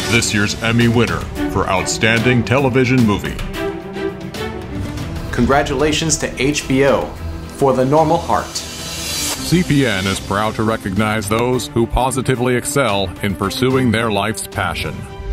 this year's Emmy winner for Outstanding Television Movie. Congratulations to HBO for The Normal Heart. CPN is proud to recognize those who positively excel in pursuing their life's passion.